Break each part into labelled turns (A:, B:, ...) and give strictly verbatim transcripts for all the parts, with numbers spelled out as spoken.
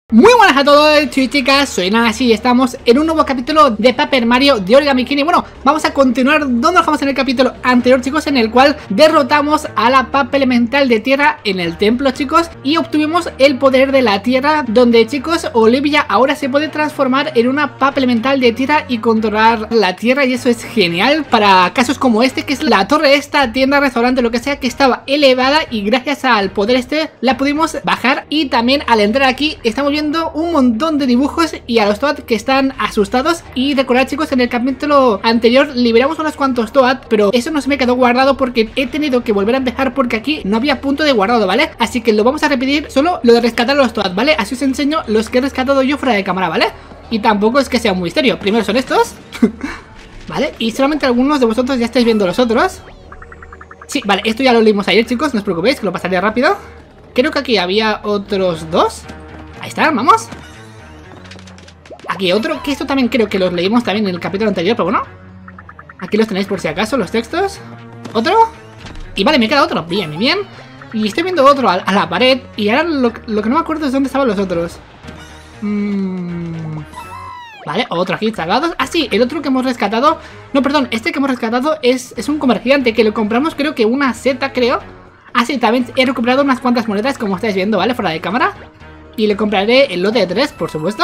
A: Muy buenas a todos, chicos y chicas, soy Nancy y estamos en un nuevo capítulo de Paper Mario de Origami King. Y bueno, vamos a continuar donde nos dejamos en el capítulo anterior, chicos, en el cual derrotamos a la papa elemental de tierra en el templo, chicos, y obtuvimos el poder de la tierra, donde, chicos, Olivia ahora se puede transformar en una papa elemental de tierra y controlar la tierra, y eso es genial para casos como este, que es la torre esta, tienda, restaurante, lo que sea, que estaba elevada y gracias al poder este la pudimos bajar. Y también al entrar aquí estamos viendo un montón de dibujos y a los Toad que están asustados. Y recordad, chicos, en el capítulo anterior liberamos unos cuantos Toad, pero eso no se me quedó guardado porque he tenido que volver a empezar porque aquí no había punto de guardado, ¿vale? Así que lo vamos a repetir, solo lo de rescatar a los Toad, ¿vale? Así os enseño los que he rescatado yo fuera de cámara, ¿vale? Y tampoco es que sea un misterio. Primero son estos ¿vale? Y solamente algunos de vosotros ya estáis viendo los otros. Sí, vale, esto ya lo leímos ayer, chicos, no os preocupéis, que lo pasaré rápido. Creo que aquí había otros dos. Ahí está, vamos. Aquí otro, que esto también creo que los leímos también en el capítulo anterior, pero bueno. Aquí los tenéis por si acaso, los textos. Otro. Y vale, me queda otro, bien, bien, bien. Y estoy viendo otro a, a la pared. Y ahora lo, lo que no me acuerdo es dónde estaban los otros. mm... Vale, otro aquí, salvados. Ah, sí, el otro que hemos rescatado. No, perdón, este que hemos rescatado es, es un comerciante que lo compramos, creo que una seta, creo. Ah, sí, también he recuperado unas cuantas monedas, como estáis viendo, ¿vale? Fuera de cámara. Y le compraré el lote de tres, por supuesto.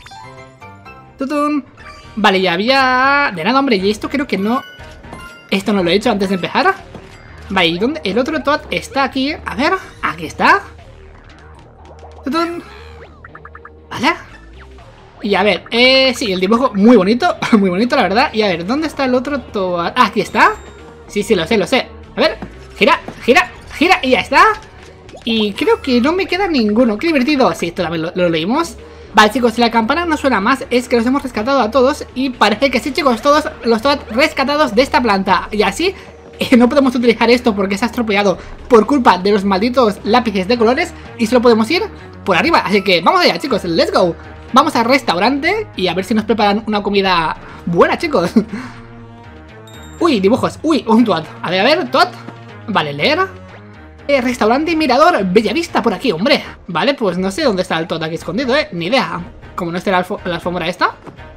A: ¡Tutun! Vale, ya había... De nada, hombre, y esto creo que no... Esto no lo he hecho antes de empezar. Vale, ¿y dónde? El otro Toad está aquí. A ver, aquí está. ¡Tutun! Vale. Y a ver, eh... sí, el dibujo muy bonito. Muy bonito, la verdad. Y a ver, ¿dónde está el otro Toad? Ah, aquí está. Sí, sí, lo sé, lo sé. A ver, gira, gira, gira y ya está. Y creo que no me queda ninguno. ¡Qué divertido! Sí, esto también lo, lo leímos. Vale, chicos, si la campana no suena más, es que los hemos rescatado a todos. Y parece que sí, chicos, todos los Toad rescatados de esta planta. Y así, eh, no podemos utilizar esto porque se ha estropeado por culpa de los malditos lápices de colores. Y solo podemos ir por arriba. Así que vamos allá, chicos, let's go. Vamos al restaurante y a ver si nos preparan una comida buena, chicos. Uy, dibujos. Uy, un Toad. A ver, a ver, Toad. Vale, leer. Eh, restaurante y mirador, Bellavista por aquí, hombre. Vale, pues no sé dónde está el Toad aquí escondido, eh. Ni idea. Como no esté la, alfo la alfombra esta,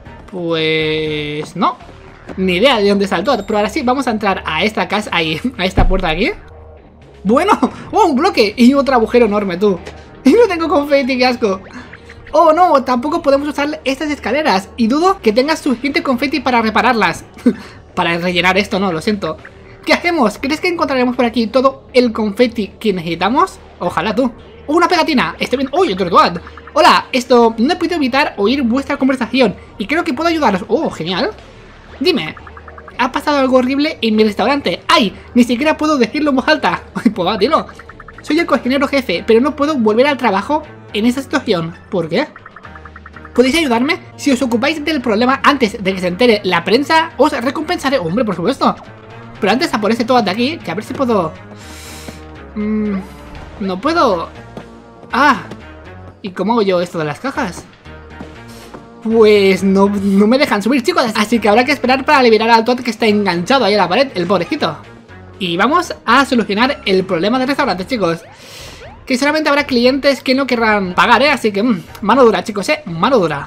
A: pues no. Ni idea de dónde está el Toad. Pero ahora sí, vamos a entrar a esta casa, ahí, a esta puerta de aquí. Bueno, oh, un bloque y otro agujero enorme, tú. Y no tengo confeti, qué asco. Oh, no, tampoco podemos usar estas escaleras. Y dudo que tengas suficiente confeti para repararlas. Para rellenar esto, no, lo siento. ¿Qué hacemos? ¿Crees que encontraremos por aquí todo el confeti que necesitamos? Ojalá, tú. ¡Oh, una pegatina! Estoy viendo... ¡Uy, otro Toad! Hola, esto... No he podido evitar oír vuestra conversación y creo que puedo ayudaros. ¡Oh, genial! Dime, ¿ha pasado algo horrible en mi restaurante? ¡Ay! Ni siquiera puedo decirlo en voz alta. Pues va, dilo. Soy el cocinero jefe, pero no puedo volver al trabajo en esta situación. ¿Por qué? ¿Podéis ayudarme? Si os ocupáis del problema antes de que se entere la prensa, os recompensaré. ¡Hombre, por supuesto! Pero antes a por ese Toad de aquí, que a ver si puedo... Mm, no puedo... Ah, ¿y cómo hago yo esto de las cajas? Pues no, no me dejan subir, chicos. Así que habrá que esperar para liberar al Toad que está enganchado ahí a la pared, el pobrecito. Y vamos a solucionar el problema del restaurante, chicos. Que solamente habrá clientes que no querrán pagar, ¿eh? Así que, mmm, mano dura, chicos, ¿eh? Mano dura.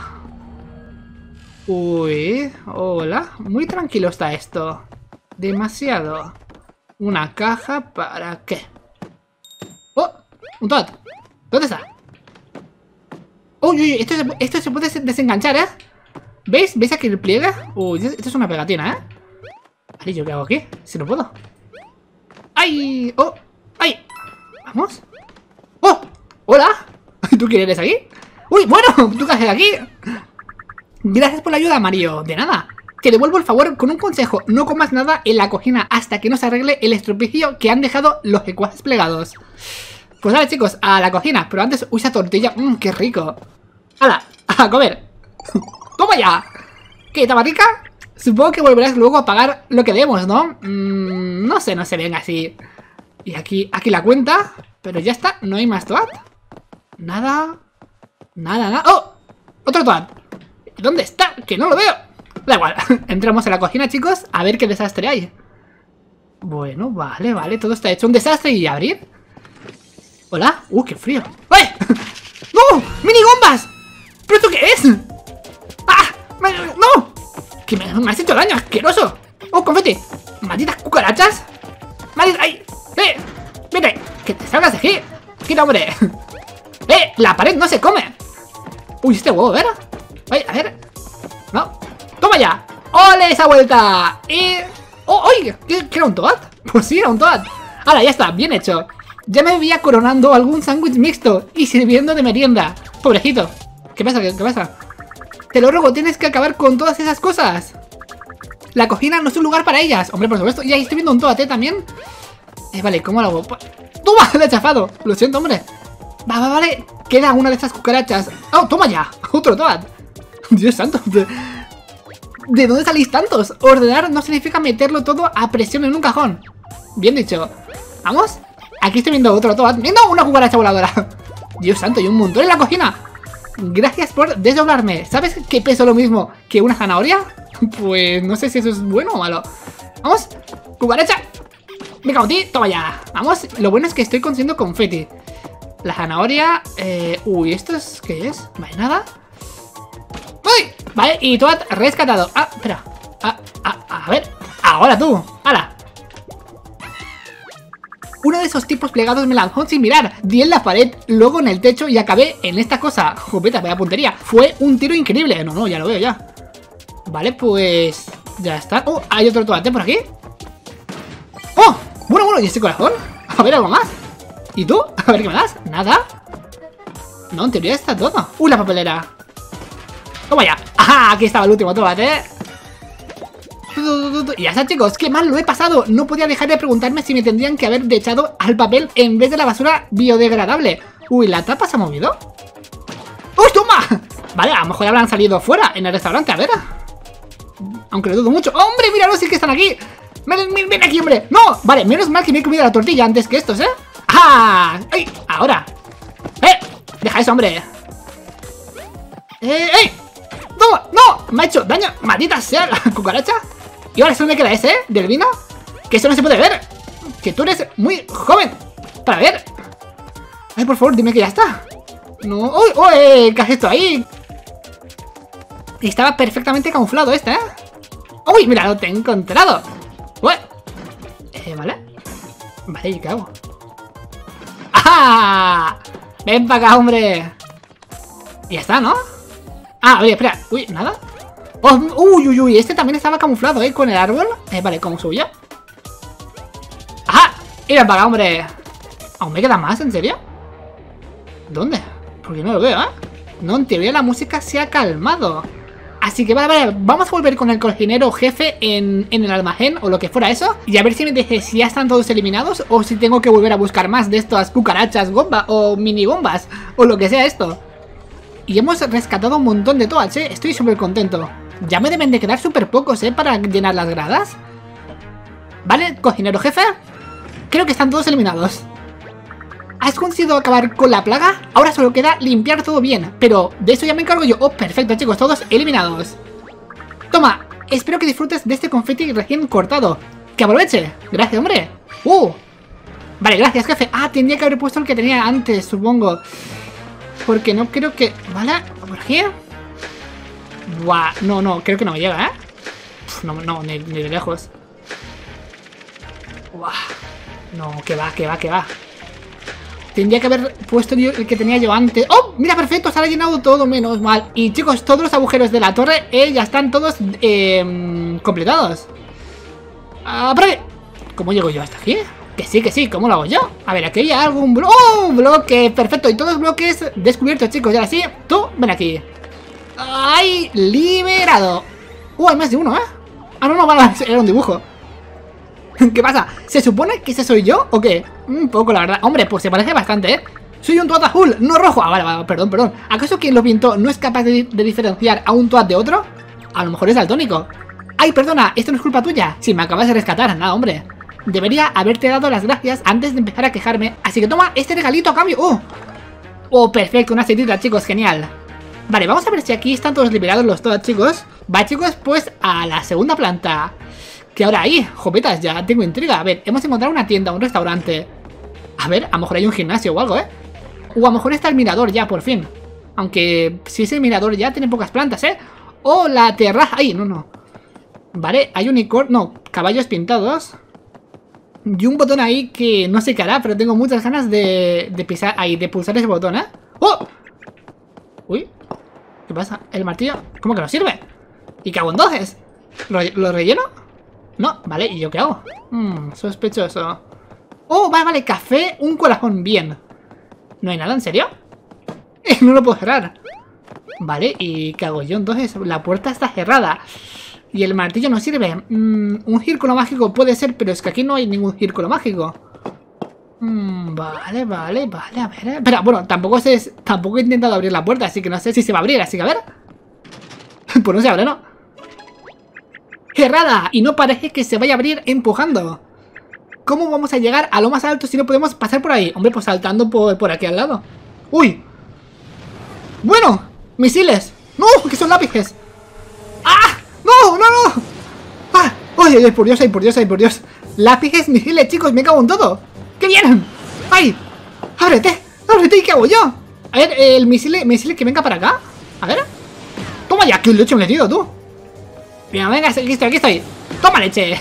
A: Uy, hola. Muy tranquilo está esto. Demasiado. ¿Una caja para qué? ¡Oh! ¡Un Toad! ¿Dónde está? ¡Uy, uy! Esto se, esto se puede desenganchar, ¿eh? ¿Veis? ¿Veis aquí el pliegue? Uy, esto es una pegatina, ¿eh? Vale, ¿yo qué hago aquí? Si no puedo. ¡Ay! ¡Oh! ¡Ay! ¿Vamos? ¡Oh! ¡Hola! ¿Tú quién eres aquí? ¡Uy! Bueno, ¿tú qué haces aquí? Gracias por la ayuda, Mario. De nada. Te devuelvo el favor con un consejo. No comas nada en la cocina hasta que no se arregle el estropicio que han dejado los secuaces plegados. Pues vale, chicos, a la cocina. Pero antes usa tortilla. Mmm, qué rico. ¡Hala! A comer. ¡Toma ya! ¿Qué, estaba rica? Supongo que volverás luego a pagar lo que debemos, ¿no? Mm, no sé, no se ven así. Y aquí, aquí la cuenta. Pero ya está, no hay más Toad. Nada. Nada, nada. ¡Oh! Otro Toad. ¿Dónde está? Que no lo veo. Da igual, entramos a la cocina, chicos, a ver qué desastre hay. Bueno, vale, vale, todo está hecho un desastre. ¿Y abrir? ¿Hola? ¡Uh, qué frío! ¡Ay! ¡No! ¡No! ¡Minigombas! ¿Pero esto qué es? ¡Ah! ¡No! ¡Que me, me has hecho daño, asqueroso! ¡Oh, confeti! ¡Malditas cucarachas! ¡Malditas! ¡Ay! ¡Eh! ¡Vete! ¡Que te salgas de aquí! ¡Quita, hombre! ¡Eh! ¡La pared no se come! ¡Uy, este huevo, a ver! ¡Ay, a ver! ¡No! ¡Toma ya! ¡Ole esa vuelta! Y... ¡Oh, oye! ¿Qué, ¿Qué era un Toad? Pues sí, era un Toad. Ahora, ya está, bien hecho. Ya me veía coronando algún sándwich mixto y sirviendo de merienda. Pobrecito. ¿Qué pasa? ¿Qué, ¿Qué pasa? Te lo ruego, tienes que acabar con todas esas cosas. La cocina no es un lugar para ellas. Hombre, por supuesto. Y ahí estoy viendo un Toad, ¿eh? También. Eh, vale, ¿cómo lo hago? ¡Toma! Le he chafado. Lo siento, hombre. Va, va, vale. Queda una de estas cucarachas. ¡Oh, toma ya! Otro Toad. Dios santo. ¿De, ¿De dónde salís tantos? Ordenar no significa meterlo todo a presión en un cajón. Bien dicho. ¿Vamos? Aquí estoy viendo otro Toad. ¡Viendo una cucaracha voladora! Dios santo, y un montón en la cocina. Gracias por desdoblarme. ¿Sabes que peso lo mismo que una zanahoria? Pues no sé si eso es bueno o malo. Vamos, cucaracha. Me cago en ti, toma ya. Vamos, lo bueno es que estoy consiguiendo confeti. La zanahoria, eh... uy, ¿esto es qué es? Vale, nada. ¡Uy! Vale, y Toad rescatado. Ah, espera. Ah, ah, a ver. Ahora tú. ¡Hala! Uno de esos tipos plegados me lanzó sin mirar. Di en la pared, luego en el techo y acabé en esta cosa. Jopeta, vaya puntería. Fue un tiro increíble. No, no, ya lo veo ya. Vale, pues... ya está. Oh, hay otro Toad por aquí. Oh, bueno, bueno, ¿y ese corazón? A ver, algo más. ¿Y tú? A ver, ¿qué me das? ¿Nada? No, en teoría está todo. ¡Uh, la papelera! ¡Toma ya! ¡Ajá! Aquí estaba el último Toad, ¿eh? Y ya está, chicos, qué mal lo he pasado. No podía dejar de preguntarme si me tendrían que haber echado al papel en vez de la basura biodegradable. Uy, ¿la tapa se ha movido? ¡Uy, toma! Vale, a lo mejor habrán salido fuera en el restaurante, a ver. Aunque lo dudo mucho. ¡Hombre, míralo, sí que están aquí! ¡Ven, ven, ven aquí, hombre! ¡No! Vale, menos mal que me he comido la tortilla antes que estos, ¿eh? ¡Ah! ¡Ay! Ahora. ¡Eh! Deja eso, hombre. ¡Eh! ¡Eh! ¡No! ¡No! Me ha hecho daño. ¡Maldita sea la cucaracha! Y ahora solo me queda ese, ¿eh? Del vino. Que eso no se puede ver. Que tú eres muy joven para ver. Ay, por favor, dime que ya está. No. ¡Uy! ¡Uy! ¿Qué has hecho ahí? Estaba perfectamente camuflado este, ¿eh? ¡Uy! Mira, lo te he encontrado. Uy. Eh, ¿vale? Vale, ¿y qué hago? ¡Ajá! Ven para acá, hombre. Y ya está, ¿no? Ah, oye, espera. Uy, ¿nada? Oh, uy, uy, uy, este también estaba camuflado, ¿eh? Con el árbol. Eh, vale, ¿cómo subo yo? ¡Ajá! Y ven para acá, hombre. ¿Aún me queda más? ¿En serio? ¿Dónde? Porque no lo veo, ¿eh? No, en teoría la música se ha calmado. Así que vale, vale, vamos a volver con el cocinero jefe en, en el almacén o lo que fuera eso. Y a ver si me dice si ya están todos eliminados o si tengo que volver a buscar más de estas cucarachas gomba o mini bombas o lo que sea esto. Y hemos rescatado un montón de Toads, ¿eh? Estoy súper contento. Ya me deben de quedar súper pocos, ¿eh? Para llenar las gradas. Vale, cocinero jefe. Creo que están todos eliminados. ¿Has conseguido acabar con la plaga? Ahora solo queda limpiar todo bien. Pero de eso ya me encargo yo. Oh, perfecto, chicos, todos eliminados. Toma, espero que disfrutes de este confeti recién cortado. ¡Que aproveche! Gracias, hombre. Uh Vale, gracias, jefe. Ah, tendría que haber puesto el que tenía antes, supongo. Porque no creo que... ¿Vale? ¿Por aquí? Buah, no, no, creo que no me llega, ¿eh? Uf, no, no, ni, ni de lejos. Buah. No, que va, que va, que va. Tendría que haber puesto yo el que tenía yo antes. ¡Oh! Mira, perfecto, se ha rellenado todo, menos mal. Y chicos, todos los agujeros de la torre eh, ya están todos eh, completados. Ah, ¿para qué? ¿Cómo llego yo hasta aquí? Que sí, que sí, ¿cómo lo hago yo? A ver, aquí hay algún blo ¡Oh! Un bloque, perfecto. Y todos los bloques descubiertos, chicos. Y ahora sí, tú, ven aquí. ¡Ay! Liberado. Uh, hay más de uno, ¿eh? Ah, no, no, vale, era un dibujo. ¿Qué pasa? ¿Se supone que ese soy yo o qué? Un poco, la verdad. Hombre, pues se parece bastante, ¿eh? Soy un Toad azul, no rojo. Ah, vale, vale, perdón, perdón. ¿Acaso quien lo pintó no es capaz de, de diferenciar a un Toad de otro? A lo mejor es daltónico. Ay, perdona, esto no es culpa tuya. Si me acabas de rescatar, nada, hombre. Debería haberte dado las gracias antes de empezar a quejarme. Así que toma este regalito a cambio. ¡Oh! Oh, perfecto, una setita, chicos, genial. Vale, vamos a ver si aquí están todos liberados los Toads, chicos. Va, chicos, pues a la segunda planta. Que ahora ahí, jopetas, ya tengo intriga. A ver, hemos encontrado una tienda, un restaurante. A ver, a lo mejor hay un gimnasio o algo, ¿eh? O a lo mejor está el mirador ya, por fin. Aunque si es el mirador ya, tiene pocas plantas, ¿eh? ¡Oh, la terraza! ¡Ay, no, no! Vale, hay unicornio... No, caballos pintados. Y un botón ahí que no sé qué hará, pero tengo muchas ganas de, de pisar... Ahí, de pulsar ese botón, ¿eh? ¡Oh! Uy, ¿qué pasa? ¿El martillo? ¿Cómo que no sirve? ¿Y qué hago entonces? ¿Lo, lo relleno? No, vale, ¿y yo qué hago? Mmm, sospechoso. Oh, vale, vale, café, un corazón, bien. ¿No hay nada, en serio? No lo puedo cerrar. Vale, ¿y qué hago yo entonces? La puerta está cerrada. Y el martillo no sirve. Mm, un círculo mágico puede ser, pero es que aquí no hay ningún círculo mágico. Mm, vale, vale, vale, a ver. Espera, bueno, tampoco, sé, tampoco he intentado abrir la puerta, así que no sé si se va a abrir, así que a ver. Pues no se abre, ¿no? Cerrada, y no parece que se vaya a abrir empujando. ¿Cómo vamos a llegar a lo más alto si no podemos pasar por ahí? Hombre, pues saltando por, por aquí al lado. ¡Uy! Bueno, misiles. ¡No! ¡Que son lápices! ¡Ah! ¡No! ¡No, no! ¡Ah! ¡Ay, ay, por Dios, ay, por Dios, ay, por Dios! Lápices, misiles, chicos, me cago en todo. ¡Qué bien! ¡Ay! ¡Ábrete! ¡Ábrete! ¿Y qué hago yo? A ver, el misil, misil que venga para acá. A ver. ¡Toma ya! ¡Qué leche me he metido, tú! Venga, venga, aquí estoy, aquí estoy. ¡Toma leche!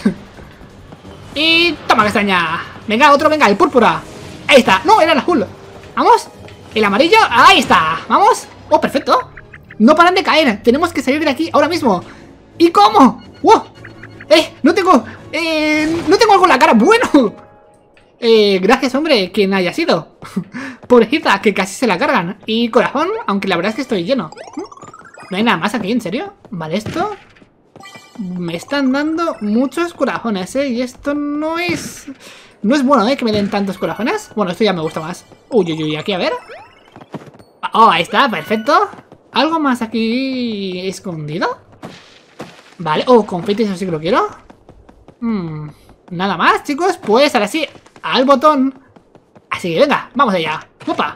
A: Y toma castaña. Venga, otro, venga, el púrpura. Ahí está, no, era el azul. Vamos, el amarillo, ahí está. Vamos, oh, perfecto. No paran de caer, tenemos que salir de aquí ahora mismo. ¿Y cómo? ¡Wow! Eh, no tengo Eh, no tengo algo en la cara, bueno. Eh, gracias, hombre, quien haya sido. Pobrecita, que casi se la cargan. Y corazón, aunque la verdad es que estoy lleno. No hay nada más aquí, ¿en serio? Vale, esto... Me están dando muchos corazones, ¿eh? Y esto no es... No es bueno, ¿eh? Que me den tantos corazones. Bueno, esto ya me gusta más. Uy, uy, uy, aquí, a ver. Oh, ahí está, perfecto. ¿Algo más aquí escondido? Vale, oh, confeti, eso sí que lo quiero. Hmm, nada más, chicos. Pues ahora sí, al botón. Así que venga, vamos allá. ¡Opa!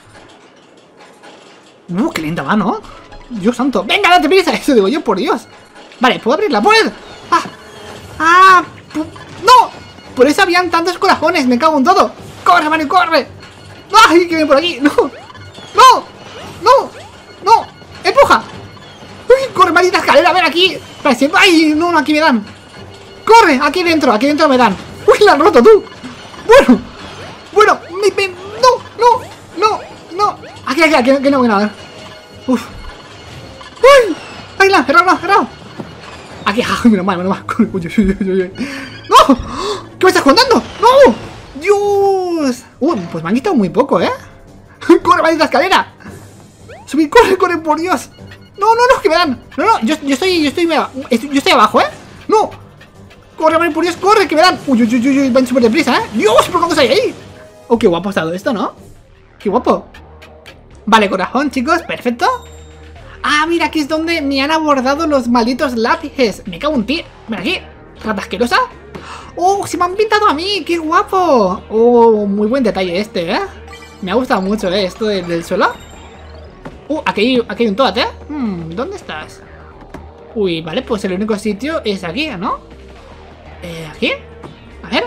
A: Uh, qué lenta va, ¿no? Dios santo. ¡Venga, date prisa! Eso digo yo, por Dios. Vale, ¿puedo abrir la puerta? ¡Ah! ¡Ah! ¡No! Por eso habían tantos corazones, me cago en todo. ¡Corre, Mario, corre! ¡Ay, que viene por aquí! ¡No! ¡No! ¡No! ¡No! ¡Empuja! ¡Uy, corre, maldita escalera! ¡Ven aquí! Pareciendo... ¡Ay, no, no, aquí me dan! ¡Corre! Aquí dentro, aquí dentro me dan. ¡Uy, la han roto, tú! Bueno, bueno, me... me no, no, no, no. Aquí, aquí, aquí, aquí no voy a ver. Uf. ¡Uy! ¡Ay, la! ¡Cerrado, no, cerrado! Aquí, ¡ay, menos mal, menos mal! ¡Uy, uy, uy, uy, uy! ¡No! ¿Qué me estás contando? ¡No! ¡Dios! Uy, pues me han quitado muy poco, ¿eh? ¡Corre, maldita escalera! ¡Subir, corre, corre, por Dios! ¡No, no, no, que me dan! ¡No, no! Yo, yo estoy, yo estoy, yo estoy abajo, ¿eh? ¡No! ¡Corre, Mario, por Dios, corre, que me dan! ¡Uy, uy, uy, uy! Van súper deprisa, ¿eh? ¡Dios! ¿Por cuántos hay ahí? ¡Oh, qué guapo ha estado esto, ¿no? ¡Qué guapo! Vale, corazón, chicos, perfecto. Ah, mira, aquí es donde me han abordado los malditos lápices. Me cago en ti. Ven aquí, rata asquerosa. ¡Oh, se me han pintado a mí! ¡Qué guapo! ¡Oh, muy buen detalle este, eh! Me ha gustado mucho, ¿eh? Esto del, del suelo. ¡Uh, aquí, aquí hay un toad, eh! Hmm, ¿dónde estás? Uy, vale, pues el único sitio es aquí, ¿no? Eh, ¿aquí? A ver.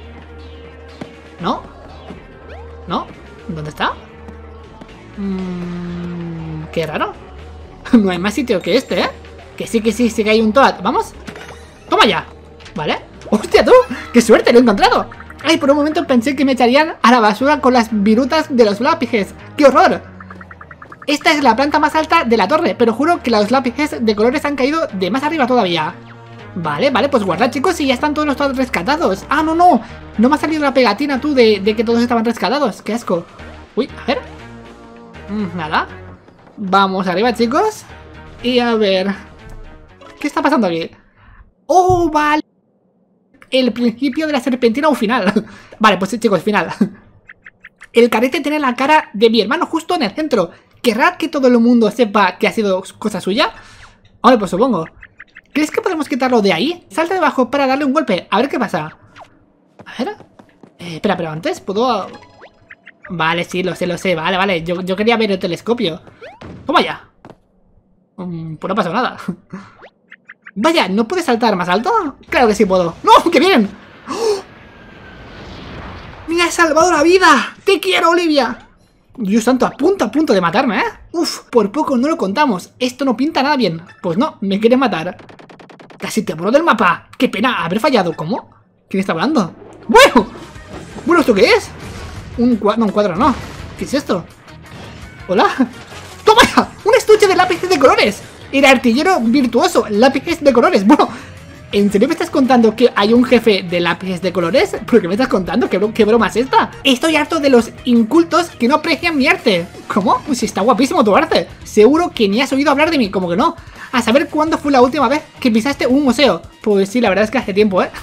A: ¿No? ¿No? ¿Dónde está? Mmm... Qué raro. No hay más sitio que este, ¿eh? Que sí, que sí, sí que hay un toad. ¿Vamos? ¡Toma ya! ¿Vale? ¡Hostia, tú! ¡Qué suerte! ¡Lo he encontrado! Ay, por un momento pensé que me echarían a la basura con las virutas de los lápices. ¡Qué horror! Esta es la planta más alta de la torre, pero juro que los lápices de colores han caído de más arriba todavía. Vale, vale, pues guardad, chicos, y ya están todos los todos rescatados. ¡Ah, no, no! No me ha salido la pegatina, tú, de, de que todos estaban rescatados. ¡Qué asco! Uy, a ver. Mm, nada. Vamos arriba, chicos. Y a ver... ¿Qué está pasando aquí? ¡Oh, vale! El principio de la serpentina o final. Vale, pues chicos, final. El carete tiene la cara de mi hermano justo en el centro. ¿Querrá que todo el mundo sepa que ha sido cosa suya? Ahora, pues supongo. ¿Crees que podemos quitarlo de ahí? Salta debajo para darle un golpe. A ver qué pasa. A ver. Eh, espera, pero antes puedo... Vale, sí, lo sé, lo sé. Vale, vale. Yo, yo quería ver el telescopio. Toma ya. Um, pues no pasa nada. Vaya, ¿no puedes saltar más alto? Claro que sí puedo. ¡No! ¡Qué bien! ¡Oh! ¡Me has salvado la vida! ¡Te quiero, Olivia! Dios santo, a punto, a punto de matarme, ¿eh? Uf, por poco no lo contamos. Esto no pinta nada bien. Pues no, me quiere matar. Casi te borro del mapa. Qué pena haber fallado. ¿Cómo? ¿Quién está hablando? ¡Bueno! Bueno, ¿esto qué es? Un cuadro, no, un cuadro no. ¿Qué es esto? ¿Hola? ¡Toma ya! ¡Un estuche de lápices de colores! El artillero virtuoso, lápices de colores. Bueno, ¿en serio me estás contando que hay un jefe de lápices de colores? ¿Por qué me estás contando? ¿Qué, qué broma es esta? Estoy harto de los incultos que no aprecian mi arte. ¿Cómo? Pues está guapísimo tu arte. Seguro que ni has oído hablar de mí, como que no. A saber cuándo fue la última vez que pisaste un museo. Pues sí, la verdad es que hace tiempo, ¿eh?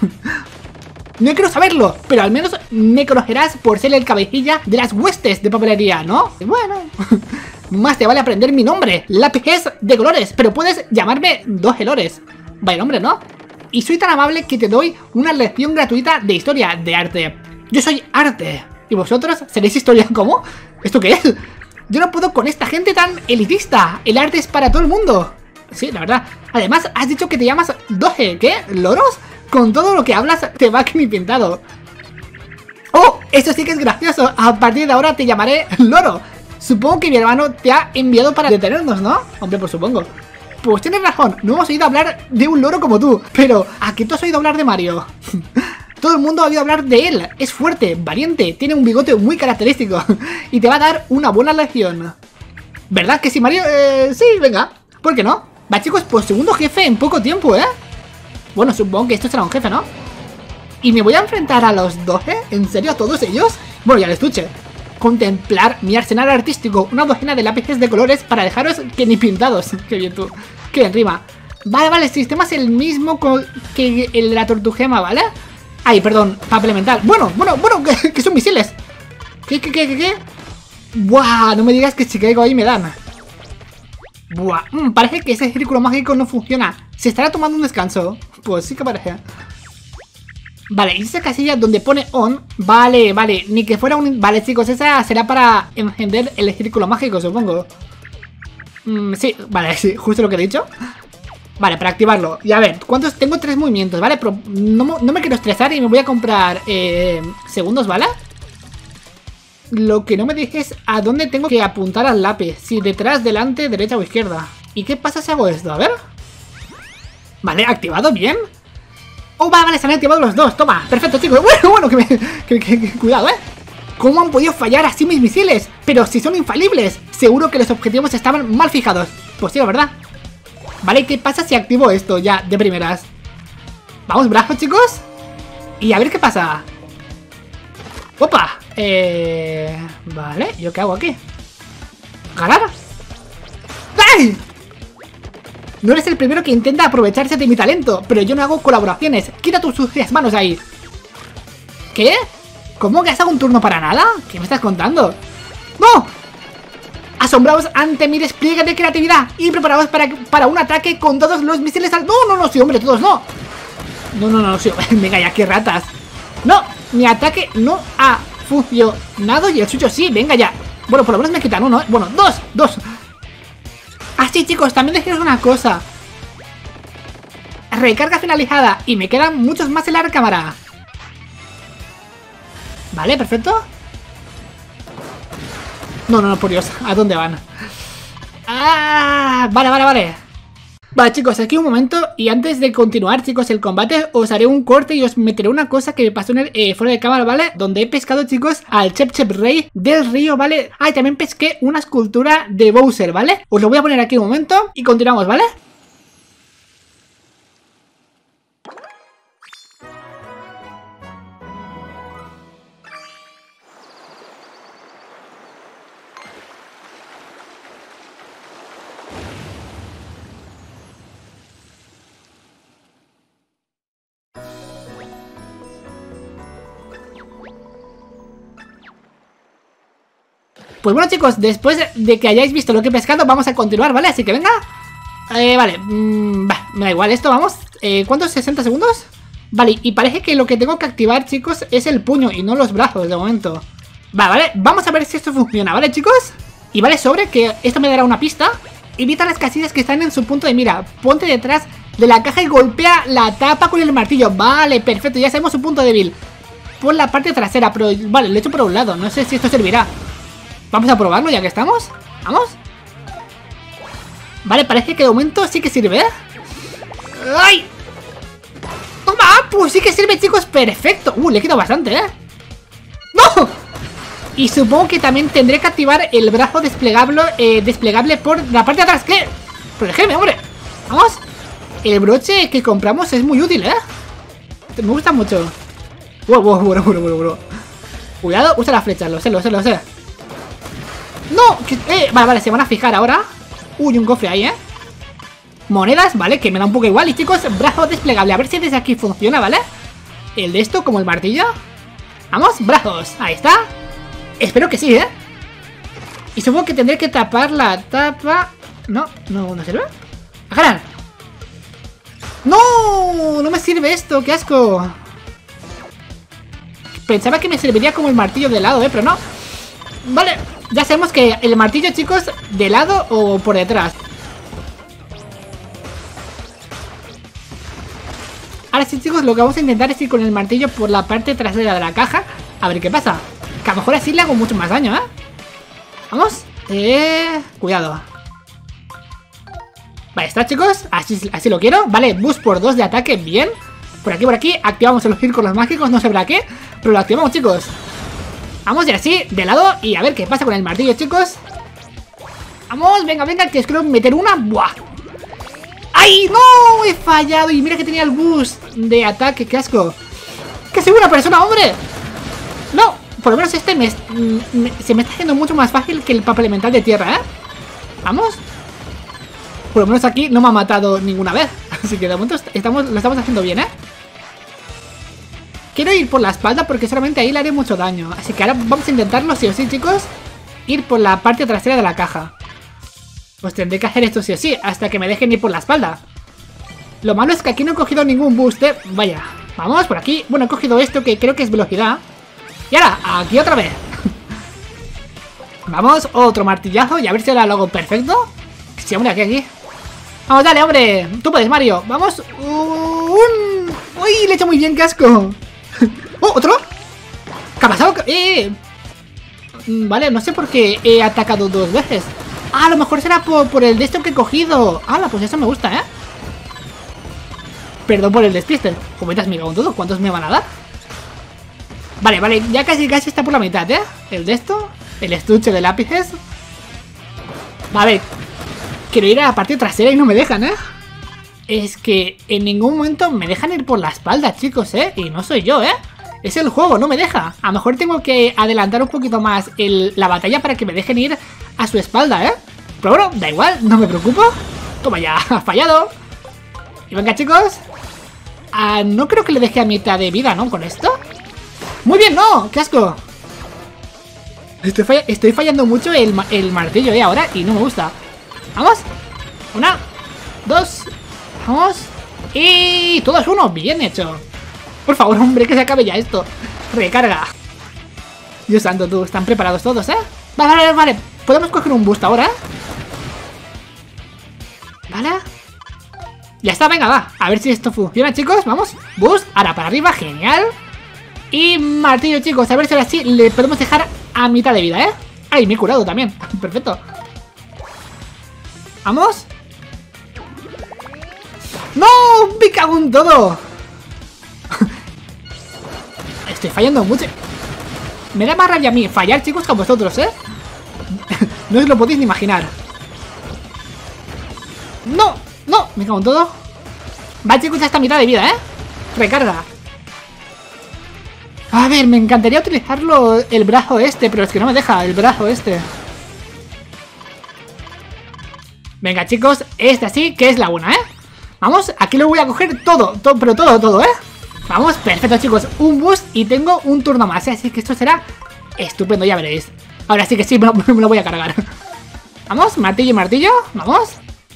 A: No quiero saberlo, pero al menos me conocerás por ser el cabecilla de las huestes de papelería, ¿no? Bueno, más te vale aprender mi nombre, lápices de colores, pero puedes llamarme Dos Elores. Vaya nombre, ¿no? Y soy tan amable que te doy una lección gratuita de historia de arte. Yo soy arte, y vosotros seréis historia. ¿Cómo? ¿Esto qué es? Yo no puedo con esta gente tan elitista. El arte es para todo el mundo. Sí, la verdad. Además, has dicho que te llamas Doge, ¿qué? ¿Loros? Con todo lo que hablas te va que ni pintado. ¡Oh! Eso sí que es gracioso. A partir de ahora te llamaré Loro. Supongo que mi hermano te ha enviado para detenernos, ¿no? Hombre, pues supongo. Pues tienes razón, no hemos oído hablar de un loro como tú. Pero, ¿a qué tú has oído hablar de Mario? Todo el mundo ha oído hablar de él. Es fuerte, valiente, tiene un bigote muy característico. Y te va a dar una buena lección. ¿Verdad que sí, Mario? Eh, sí, venga. ¿Por qué no? Va, chicos, pues segundo jefe en poco tiempo, ¿eh? Bueno, supongo que esto será un jefe, ¿no? ¿Y me voy a enfrentar a los doce? ¿En serio? ¿A todos ellos? Bueno, ya el estuche. Contemplar mi arsenal artístico. Una docena de lápices de colores para dejaros que ni pintados. Qué bien tú. Qué bien rima. Vale, vale, el sistema es el mismo que el de la tortugema, ¿vale? Ay, perdón, papel mental. Bueno, bueno, bueno, que, que son misiles. ¿Qué, qué, qué, qué, qué? Buah, no me digas que si caigo ahí me dan. Buah, mm, parece que ese círculo mágico no funciona. ¿Se estará tomando un descanso? Pues sí que parece. Vale, y esa casilla donde pone on. Vale, vale, ni que fuera un... Vale, chicos, esa será para encender el círculo mágico, supongo. mm, Sí, vale, sí, justo lo que he dicho. Vale, para activarlo. Y a ver, ¿cuántos? Tengo tres movimientos, ¿vale? Pero no, no me quiero estresar y me voy a comprar eh, segundos, ¿vale? Lo que no me dije es a dónde tengo que apuntar al lápiz. Si detrás, delante, derecha o izquierda. ¿Y qué pasa si hago esto? A ver. Vale, activado, bien. Oh, vale, vale, se han activado los dos. Toma, perfecto, chicos. Bueno, bueno, que me... Que, que, que, cuidado, ¿eh? ¿Cómo han podido fallar así mis misiles? Pero si son infalibles. Seguro que los objetivos estaban mal fijados. Pues sí, la verdad. Vale, ¿qué pasa si activo esto ya de primeras? Vamos, brazos, chicos. Y a ver qué pasa. ¡Opa! Eh... Vale, ¿yo qué hago aquí? ¿Ganar? ¡Ay! No eres el primero que intenta aprovecharse de mi talento, pero yo no hago colaboraciones. Quita tus sucias manos ahí. ¿Qué? ¿Cómo que has dado un turno para nada? ¿Qué me estás contando? ¡No! Asombrados ante mi despliegue de creatividad y preparados para, para un ataque con todos los misiles al... No, no, no, sí, hombre, todos no. No, no, no, sí, venga ya, qué ratas. No, mi ataque no ha funcionado y el suyo sí, venga ya. Bueno, por lo menos me quitan uno, ¿eh? Bueno, dos, dos. Así, chicos, también deciros una cosa. Recarga finalizada y me quedan muchos más en la recámara. Vale, perfecto. No, no, no, por Dios, ¿a dónde van? Ah, vale, vale, vale. Vale, chicos, aquí un momento. Y antes de continuar, chicos, el combate, os haré un corte y os meteré una cosa que me pasó en el, eh, fuera de cámara, ¿vale? Donde he pescado, chicos, al Chep Chep Rey del río, ¿vale? Ah, y también pesqué una escultura de Bowser, ¿vale? Os lo voy a poner aquí un momento y continuamos, ¿vale? Pues bueno, chicos, después de que hayáis visto lo que he pescado, vamos a continuar, ¿vale? Así que venga. Eh, vale, mm, bah, me da igual esto, vamos. eh, ¿Cuántos? ¿sesenta segundos? Vale, y parece que lo que tengo que activar, chicos, es el puño y no los brazos de momento. Va, vale, vamos a ver si esto funciona, ¿vale, chicos? Y vale, sobre, que esto me dará una pista. Evita las casillas que están en su punto de mira. Ponte detrás de la caja y golpea la tapa con el martillo. Vale, perfecto, ya sabemos su punto débil. Por la parte trasera, pero vale, lo he hecho por un lado, no sé si esto servirá. Vamos a probarlo ya que estamos. Vamos. Vale, parece que de momento sí que sirve, ¿eh? ¡Ay! ¡Toma! Pues sí que sirve, chicos. Perfecto. Uh, le he quitado bastante, ¿eh? ¡No! Y supongo que también tendré que activar el brazo desplegable, eh, desplegable por la parte de atrás. ¿Qué? Protégeme, hombre. Vamos. El broche que compramos es muy útil, ¿eh? Me gusta mucho. Wow, wow, wow, wow, wow, wow. Cuidado, usa las flechas, lo sé, lo sé, lo sé. ¡No! Que, eh, vale, vale, se van a fijar ahora. Uy, un cofre ahí, ¿eh? Monedas, vale, que me da un poco igual. Y chicos, brazo desplegable, a ver si desde aquí funciona, ¿vale? El de esto, como el martillo. Vamos, brazos, ahí está. Espero que sí, ¿eh? Y supongo que tendré que tapar la tapa. No, no, no sirve. ¡A ganar! ¡No! No me sirve esto, qué asco. Pensaba que me serviría como el martillo de lado, ¿eh? Pero no. Vale, ya sabemos que el martillo, chicos, de lado o por detrás. Ahora sí, chicos, lo que vamos a intentar es ir con el martillo por la parte trasera de la caja. A ver qué pasa. Que a lo mejor así le hago mucho más daño, ¿eh? Vamos. Eh... Cuidado. Vale, está, chicos. Así, así lo quiero. Vale, boost por dos de ataque. Bien. Por aquí, por aquí. Activamos los círculos mágicos. No sé para qué. Pero lo activamos, chicos. Vamos, y así, de lado. Y a ver qué pasa con el martillo, chicos. Vamos, venga, venga. Que es creo meter una. ¡Buah! ¡Ay, no! He fallado. Y mira que tenía el boost de ataque. ¡Qué asco! ¡Que soy una persona, hombre! No. Por lo menos este me, me, se me está haciendo mucho más fácil que el papel elemental de tierra, ¿eh? Vamos. Por lo menos aquí no me ha matado ninguna vez. Así que de momento estamos, lo estamos haciendo bien, ¿eh? Quiero ir por la espalda porque solamente ahí le haré mucho daño. Así que ahora vamos a intentarlo sí o sí, chicos. Ir por la parte trasera de la caja. Pues tendré que hacer esto sí o sí, hasta que me dejen ir por la espalda. Lo malo es que aquí no he cogido ningún boost, ¿eh? Vaya, vamos por aquí. Bueno, he cogido esto que creo que es velocidad. Y ahora, aquí otra vez. Vamos, otro martillazo y a ver si ahora lo hago perfecto. Sí, hombre, aquí, aquí. Vamos, dale, hombre. Tú puedes, Mario. Vamos. Un... Uy, le he hecho muy bien, casco. Oh, ¿otro? ¿Qué ha pasado? Eh. Vale, no sé por qué he atacado dos veces. Ah, a lo mejor será por, por el de esto que he cogido. Ah, pues eso me gusta, ¿eh? Perdón por el despiste. Cometas me cago en todo. ¿Cuántos me van a dar? Vale, vale, ya casi casi está por la mitad, ¿eh? El de esto, el estuche de lápices. Vale, quiero ir a la parte trasera y no me dejan, ¿eh? Es que en ningún momento me dejan ir por la espalda, chicos, ¿eh? Y no soy yo, ¿eh? Es el juego, no me deja. A lo mejor tengo que adelantar un poquito más el, la batalla para que me dejen ir a su espalda, ¿eh? Pero bueno, da igual, no me preocupo. Toma ya, ha fallado. Y venga, chicos. Ah, no creo que le deje a mitad de vida, ¿no? Con esto. ¡Muy bien, no! ¡Qué asco! Estoy, fall estoy fallando mucho el, ma el martillo, ¿eh? Ahora, y no me gusta. ¡Vamos! Una, dos, vamos. Y todos uno, bien hecho. Por favor, hombre, que se acabe ya esto. Recarga. Dios santo, tú, están preparados todos, ¿eh? Vale, vale, vale. Podemos coger un boost ahora. Vale. Ya está, venga, va. A ver si esto funciona, chicos. Vamos. Boost, ahora para arriba, genial. Y martillo, chicos, a ver si ahora sí le podemos dejar a mitad de vida, ¿eh? Ay, me he curado también. Perfecto. Vamos. ¡No! ¡Me cago en todo! Estoy fallando mucho. Me da más rabia a mí fallar, chicos, que a vosotros, ¿eh? No os lo podéis ni imaginar. ¡No! ¡No! Me cago en todo. Va, chicos, hasta mitad de vida, ¿eh? Recarga. A ver, me encantaría utilizarlo el brazo este, pero es que no me deja el brazo este. Venga, chicos, esta sí que es la buena, ¿eh? Vamos, aquí lo voy a coger todo, todo, pero todo, todo, ¿eh? Vamos, perfecto, chicos, un boost y tengo un turno más, ¿eh? Así que esto será estupendo, ya veréis. Ahora sí que sí, me lo, me lo voy a cargar. Vamos, martillo y martillo, vamos.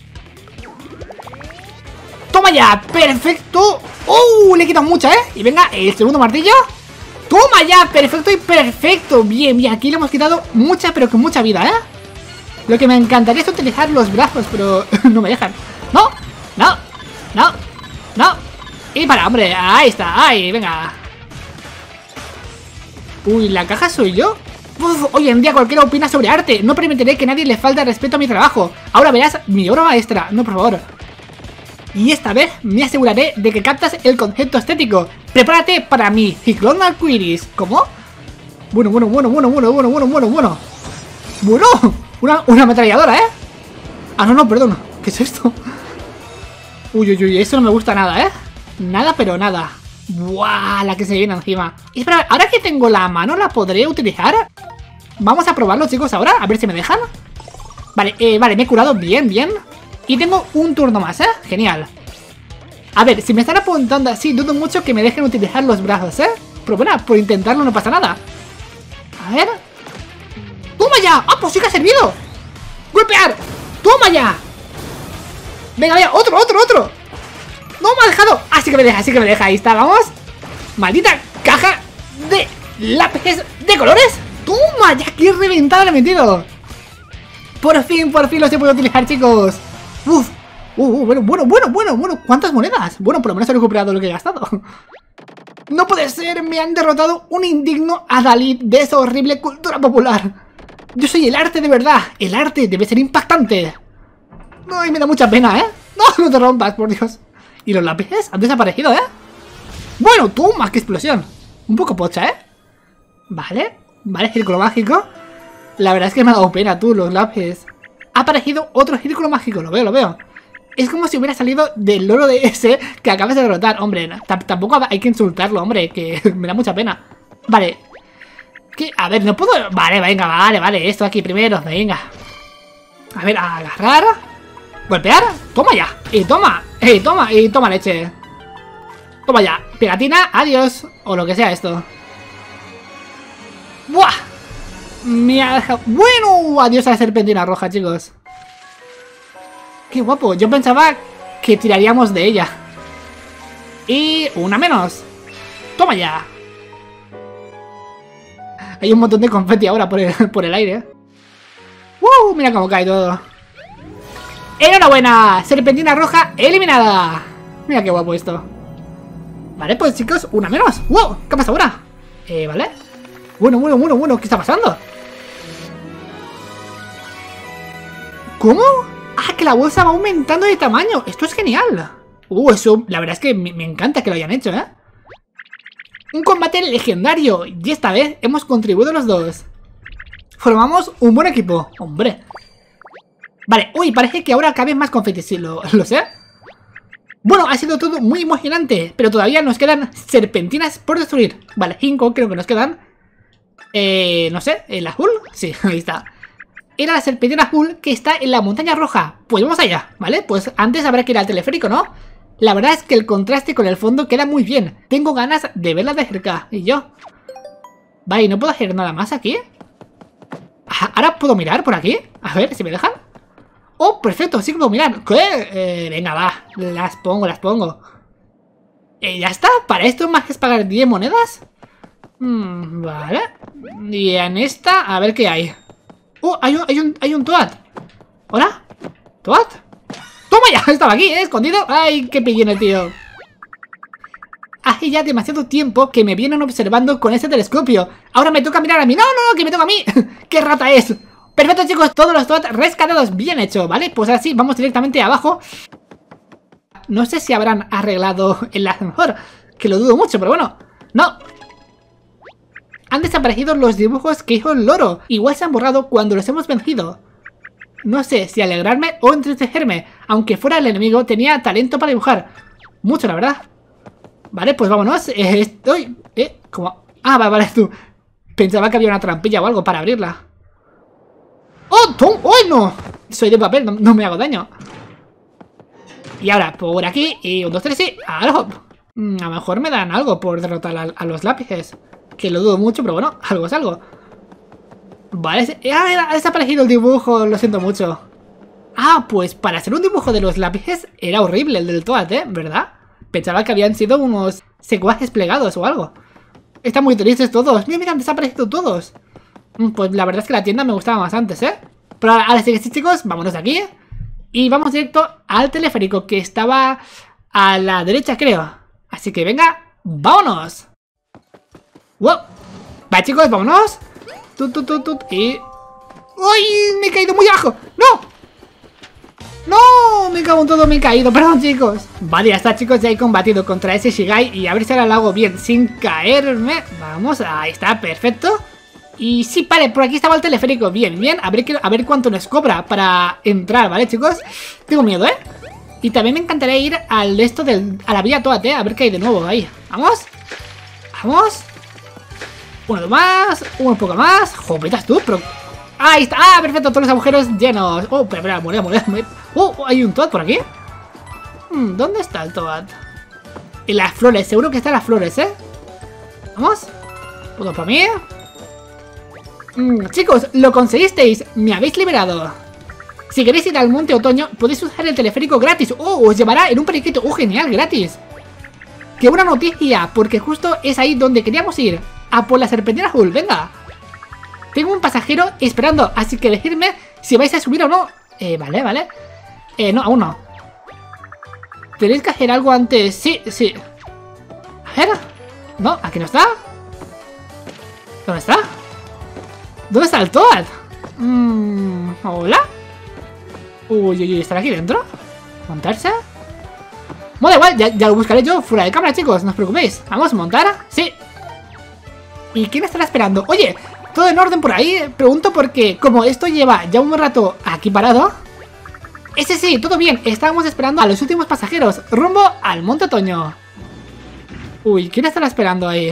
A: ¡Toma ya! ¡Perfecto! ¡Uh! Le he quitado mucha, ¿eh? Y venga, el segundo martillo. ¡Toma ya! ¡Perfecto y perfecto! Bien, bien, aquí le hemos quitado mucha, pero con mucha vida, ¿eh? Lo que me encantaría es utilizar los brazos, pero no me dejan. ¡No! ¡No! ¡No! ¡No! Y para, hombre, ahí está, ahí, venga. Uy, ¿la caja soy yo? Uf, hoy en día cualquiera opina sobre arte. No permitiré que nadie le falte respeto a mi trabajo. Ahora verás mi obra maestra. No, por favor. Y esta vez me aseguraré de que captas el concepto estético. Prepárate para mi ciclón arcoiris. ¿Cómo? Bueno, bueno, bueno, bueno, bueno, bueno, bueno, bueno, bueno. Bueno, una, una ametralladora, ¿eh? Ah, no, no, perdón. ¿Qué es esto? Uy, uy, uy, eso no me gusta nada, ¿eh? Nada, pero nada. Buah, la que se viene encima. Y espera, ahora que tengo la mano, ¿la podré utilizar? Vamos a probarlo, chicos, ahora. A ver si me dejan. Vale, eh, vale, me he curado bien, bien. Y tengo un turno más, ¿eh? Genial. A ver, si me están apuntando así, dudo mucho que me dejen utilizar los brazos, ¿eh? Pero bueno, por intentarlo no pasa nada. A ver. ¡Toma ya! ¡Ah, pues sí que ha servido! ¡Golpear! ¡Toma ya! Venga, venga, otro, otro, otro. No me ha dejado. Ah, sí que me deja, sí que me deja. Ahí está, vamos. Maldita caja de lápices de colores. ¡Toma! Ya que reventada le he metido. Por fin, por fin los he podido utilizar, chicos. Uf. Uh, uh, bueno, bueno, bueno, bueno, bueno. ¿Cuántas monedas? Bueno, por lo menos he recuperado lo que he gastado. No puede ser, me han derrotado un indigno adalid de esa horrible cultura popular. Yo soy el arte de verdad. El arte debe ser impactante. Ay, me da mucha pena, ¿eh? No, no te rompas, por Dios. ¿Y los lápices? Han desaparecido, ¿eh? Bueno, toma, qué explosión. Un poco pocha, ¿eh? Vale, vale, círculo mágico. La verdad es que me ha dado pena, tú, los lápices. Ha aparecido otro círculo mágico, lo veo, lo veo. Es como si hubiera salido del loro de ese que acabas de derrotar. Hombre, tampoco hay que insultarlo, hombre, que me da mucha pena. Vale. ¿Qué? A ver, no puedo... Vale, venga, vale, vale, esto aquí primero, venga. A ver, agarrar. Golpear. Toma ya. Y toma. Y toma, y toma leche. Toma ya. Pegatina, adiós. O lo que sea esto. ¡Buah! Me ha dejado... Bueno, adiós a la serpentina roja, chicos. Qué guapo. Yo pensaba que tiraríamos de ella. Y una menos. Toma ya. Hay un montón de confeti ahora por el, por el aire. ¡Wow! Mira cómo cae todo. ¡Enhorabuena! Serpentina roja eliminada. Mira qué guapo esto. Vale, pues chicos, una menos. ¡Wow! ¿Qué pasa ahora? Eh, vale. Bueno, bueno, bueno, bueno. ¿Qué está pasando? ¿Cómo? ¡Ah, que la bolsa va aumentando de tamaño! ¡Esto es genial! Uh, eso, la verdad es que me, me encanta que lo hayan hecho, ¿eh? Un combate legendario. Y esta vez hemos contribuido los dos. Formamos un buen equipo. ¡Hombre! Vale, uy, parece que ahora cabe más confeti, sí, lo, lo sé. Bueno, ha sido todo muy emocionante, pero todavía nos quedan serpentinas por destruir. Vale, cinco creo que nos quedan. Eh, no sé, ¿el azul? Sí, ahí está. Era la serpentina azul que está en la montaña roja. Pues vamos allá, ¿vale? Pues antes habrá que ir al teleférico, ¿no? La verdad es que el contraste con el fondo queda muy bien. Tengo ganas de verla de cerca. ¿Y yo? Vale, ¿no puedo hacer nada más aquí? ¿Ahora puedo mirar por aquí? A ver, si me dejan. ¡Oh, perfecto! Sí que puedo mirar. ¿Qué? Eh, venga, va. Las pongo, las pongo. Eh, ¿Ya está? ¿Para esto más que es pagar diez monedas? Mm, vale. Y en esta, a ver qué hay. ¡Oh, hay un, hay un, hay un Toad! ¿Hola? ¿Toad? ¡Toma ya! Estaba aquí, ¿eh? Escondido. ¡Ay, qué pillín el tío! Hace ya demasiado tiempo que me vienen observando con ese telescopio. Ahora me toca mirar a mí. ¡No, no, no! ¡Que me toca a mí! ¡Qué rata es! Perfecto, chicos, todos los Toads rescatados. Bien hecho, ¿vale? Pues así, vamos directamente abajo. No sé si habrán arreglado el ascensor, que lo dudo mucho, pero bueno. ¡No! Han desaparecido los dibujos que hizo el loro. Igual se han borrado cuando los hemos vencido. No sé si alegrarme o entristecerme. Aunque fuera el enemigo, tenía talento para dibujar. Mucho, la verdad. Vale, pues vámonos. Eh, estoy... Eh, ¿cómo? Ah, vale, vale, tú. Pensaba que había una trampilla o algo para abrirla. ¡Oh, Tom! ¡Oh, no! Soy de papel, no, no me hago daño. Y ahora, por aquí. Y un, dos, tres, sí. ¡Algo! Mm, a lo mejor me dan algo por derrotar a, a los lápices. Que lo dudo mucho, pero bueno, algo es algo. Vale, ha desaparecido el dibujo, lo siento mucho. Ah, pues para hacer un dibujo de los lápices era horrible el del Toad, ¿eh? ¿Verdad? Pensaba que habían sido unos secuaces plegados o algo. Están muy tristes todos. Mira, mira, han desaparecido todos. Pues la verdad es que la tienda me gustaba más antes, ¿eh? Pero ahora sí que sí, chicos, vámonos de aquí. Y vamos directo al teleférico, que estaba a la derecha, creo. Así que venga, vámonos. ¡Wow! Vale, chicos, vámonos. Tut, tut, tut, tut, y... ¡Uy! Me he caído muy abajo. ¡No! ¡No! Me cago en todo, me he caído. Perdón, chicos. Vale, ya está, chicos. Ya he combatido contra ese Shigai. Y a ver si ahora lo hago bien sin caerme. Vamos, ahí está, perfecto. Y sí, vale, por aquí estaba el teleférico. Bien, bien. A ver, a ver cuánto nos cobra para entrar, ¿vale, chicos? Tengo miedo, ¿eh? Y también me encantaría ir al de esto del, a la Villa Toad, ¿eh? A ver qué hay de nuevo ahí. ¿Vamos? ¿Vamos? Uno más. Un poco más. Jopetas tú, pero... Ahí está. Ah, perfecto. Todos los agujeros llenos. Oh, espera, espera. Morir, morir, morir. Oh, hay un Toad por aquí. Hmm, ¿dónde está el Toad? En las flores. Seguro que está en las flores, ¿eh? ¿Vamos? Uno para mí. Mm, chicos, lo conseguisteis. Me habéis liberado. Si queréis ir al Monte Otoño, podéis usar el teleférico gratis. Oh, os llevará en un periquito. Oh, genial, gratis. Qué buena noticia, porque justo es ahí donde queríamos ir. A por la serpentina azul, venga. Tengo un pasajero esperando, así que decirme si vais a subir o no. Eh, vale, vale. Eh, no, aún no. Tenéis que hacer algo antes. Sí, sí. A ver. No, aquí no está. ¿Dónde está? ¿Dónde está el Toad? Mm, ¿Hola? Uy, uy, uy, ¿estará aquí dentro? ¿Montarse? Bueno, igual, ya, ya lo buscaré yo fuera de cámara, chicos. No os preocupéis. ¿Vamos a montar? Sí. ¿Y quién estará esperando? Oye, ¿todo en orden por ahí? Pregunto porque, como esto lleva ya un rato aquí parado... Ese sí, todo bien. Estábamos esperando a los últimos pasajeros. Rumbo al Monte Otoño. Uy, ¿quién estará esperando ahí?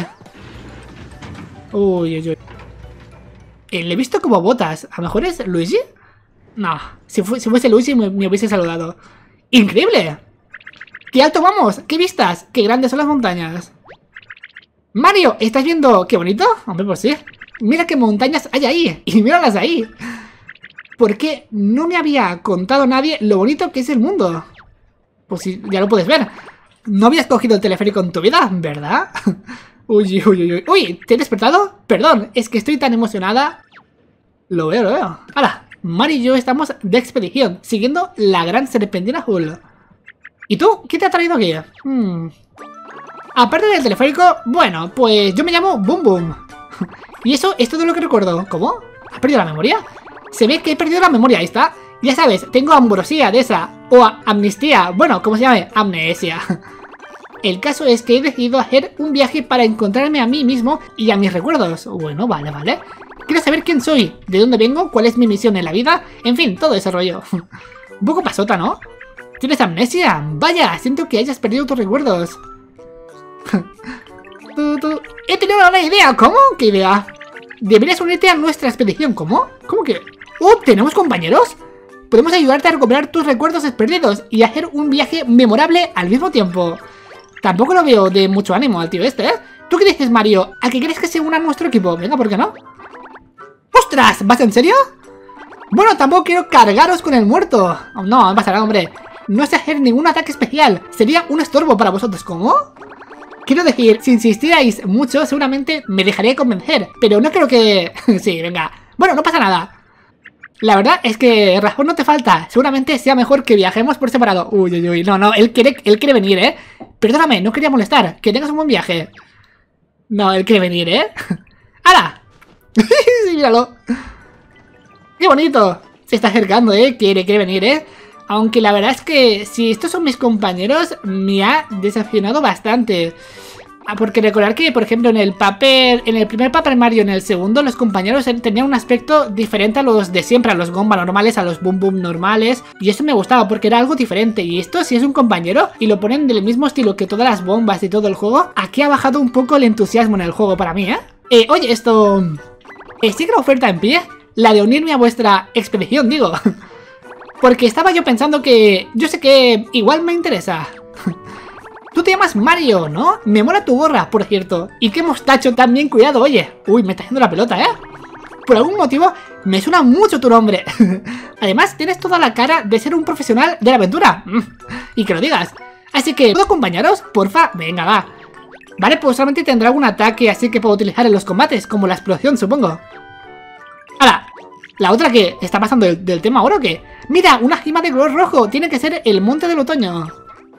A: Uy, uy, uy. Eh, le he visto como botas. ¿A lo mejor es Luigi? No, si, fu si fuese Luigi me, me hubiese saludado. ¡Increíble! ¡Qué alto vamos! ¡Qué vistas! ¡Qué grandes son las montañas! Mario, ¿estás viendo qué bonito? Hombre, pues sí. Mira qué montañas hay ahí. Y míralas ahí. ¿Por qué no me había contado nadie lo bonito que es el mundo? Pues sí, ya lo puedes ver. No habías cogido el teleférico en tu vida, ¿verdad? Uy, uy, uy, uy. Uy, ¿te he despertado? Perdón, es que estoy tan emocionada. Lo veo, lo veo. ¡Hala! Mario y yo estamos de expedición, siguiendo la gran serpentina azul. ¿Y tú? ¿Qué te ha traído aquí? Hmm... Aparte del teleférico, bueno, pues yo me llamo Boom Boom. Y eso es todo lo que recuerdo. ¿Cómo? ¿Has perdido la memoria? Se ve que he perdido la memoria, ahí está. Ya sabes, tengo ambrosía de esa. O amnistía, bueno, ¿cómo se llama? Amnesia. El caso es que he decidido hacer un viaje para encontrarme a mí mismo y a mis recuerdos. Bueno, vale, vale. Quiero saber quién soy, de dónde vengo, cuál es mi misión en la vida. En fin, todo ese rollo. Un poco pasota, ¿no? ¿Tienes amnesia? Vaya, siento que hayas perdido tus recuerdos. tú, tú. He tenido una idea. ¿Cómo? ¿Qué idea? Deberías unirte a nuestra expedición. ¿Cómo? ¿Cómo que? ¡Oh! ¿Tenemos compañeros? Podemos ayudarte a recuperar tus recuerdos perdidos y hacer un viaje memorable al mismo tiempo. Tampoco lo veo de mucho ánimo al tío este, ¿eh? ¿Tú qué dices, Mario? ¿A qué crees que se una a nuestro equipo? Venga, ¿por qué no? ¡Ostras! ¿Vas en serio? Bueno, tampoco quiero cargaros con el muerto. Oh, no, no pasará, hombre. No sé hacer ningún ataque especial. Sería un estorbo para vosotros. ¿Cómo? Quiero decir, si insistierais mucho, seguramente me dejaría convencer. Pero no creo que... sí, venga. Bueno, no pasa nada. La verdad es que razón no te falta. Seguramente sea mejor que viajemos por separado. Uy, uy, uy. No, no, él quiere, él quiere venir, ¿eh? Perdóname, no quería molestar. Que tengas un buen viaje. No, él quiere venir, ¿eh? ¡Hala! Sí, míralo. ¡Qué bonito! Se está acercando, ¿eh? Quiere, quiere venir, ¿eh? Aunque la verdad es que si estos son mis compañeros, me ha decepcionado bastante. Porque recordar que, por ejemplo, en el papel, en el primer Paper Mario, en el segundo, los compañeros tenían un aspecto diferente a los de siempre, a los Gomba normales, a los Boom Boom normales. Y eso me gustaba porque era algo diferente. Y esto, si es un compañero y lo ponen del mismo estilo que todas las bombas y todo el juego, aquí ha bajado un poco el entusiasmo en el juego para mí, ¿eh? eh oye, esto... Eh, ¿sigue la oferta en pie? La de unirme a vuestra expedición, digo. Porque estaba yo pensando que... Yo sé que igual me interesa. Tú te llamas Mario, ¿no? Me mola tu gorra, por cierto. Y qué mostacho tan bien cuidado, oye. Uy, me está haciendo la pelota, ¿eh? Por algún motivo, me suena mucho tu nombre. Además, tienes toda la cara de ser un profesional de la aventura. Y que lo digas. Así que, ¿puedo acompañaros? Porfa, venga, va. Vale, pues solamente tendrá algún ataque así que puedo utilizar en los combates, como la explosión, supongo. ¡Hala! ¿La otra qué? ¿Está pasando del, del tema ahora o qué? ¡Mira! ¡Una gema de color rojo! Tiene que ser el monte del otoño.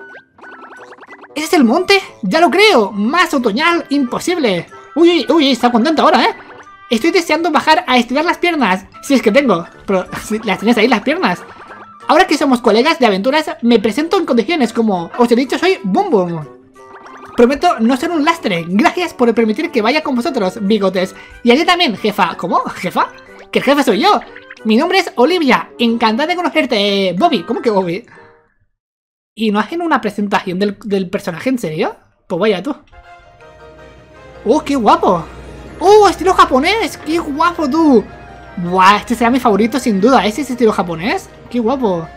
A: ¿Ese es el monte? ¡Ya lo creo! ¡Más otoñal! ¡Imposible! ¡Uy, uy, uy! Está contento ahora, ¿eh? Estoy deseando bajar a estirar las piernas. Si es que tengo. Pero las tienes ahí las piernas. Ahora que somos colegas de aventuras, me presento en condiciones como... Os he dicho, soy Boom Boom. Prometo no ser un lastre. Gracias por permitir que vaya con vosotros, bigotes. Y a ti también, jefa. ¿Cómo? ¿Jefa? Que el jefe soy yo. Mi nombre es Olivia. Encantada de conocerte. Bobby. ¿Cómo que Bobby? ¿Y no hacen una presentación del, del personaje en serio? Pues vaya tú. ¡Oh, qué guapo! ¡Oh, estilo japonés! ¡Qué guapo tú! ¡Buah! Este será mi favorito sin duda. ¿Ese es estilo japonés? ¡Qué guapo!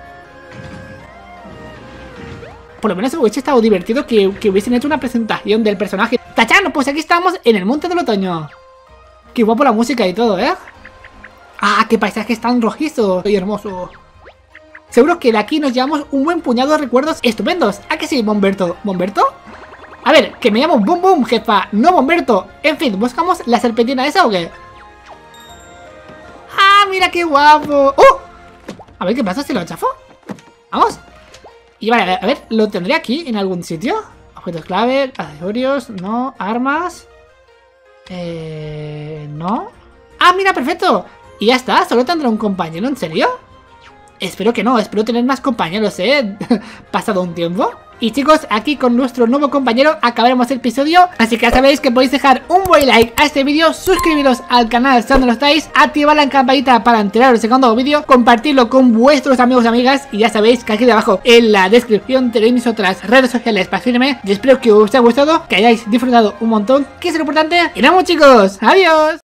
A: Por lo menos hubiese estado divertido que, que hubiesen hecho una presentación del personaje. ¡Tachán! Pues aquí estamos en el Monte del Otoño. ¡Qué guapo la música y todo, eh! ¡Ah, qué paisajes tan rojizos y hermoso! Seguro que de aquí nos llevamos un buen puñado de recuerdos estupendos. ¿A que sí, Bomberto? ¿Bomberto? A ver, que me llamo Boom Boom, jefa, no Bomberto. En fin, ¿buscamos la serpentina esa o qué? ¡Ah, mira qué guapo! ¡Oh! A ver, ¿qué pasa si lo chafo? Vamos. Y vale, a ver, ¿lo tendré aquí en algún sitio? Objetos clave, accesorios, no, armas... Eh... ¿No? ¡Ah, mira, perfecto! Y ya está, ¿solo tendrá un compañero? ¿En serio? Espero que no, espero tener más compañeros, ¿eh? Pasado un tiempo. Y chicos, aquí con nuestro nuevo compañero acabaremos el episodio. Así que ya sabéis que podéis dejar un buen like a este vídeo, suscribiros al canal si aún no lo estáis, activar la campanita para enteraros del segundo vídeo, compartirlo con vuestros amigos y amigas. Y ya sabéis que aquí debajo en la descripción tenéis mis otras redes sociales para seguirme. Y espero que os haya gustado, que hayáis disfrutado un montón, que es lo importante. Y nada, chicos, adiós.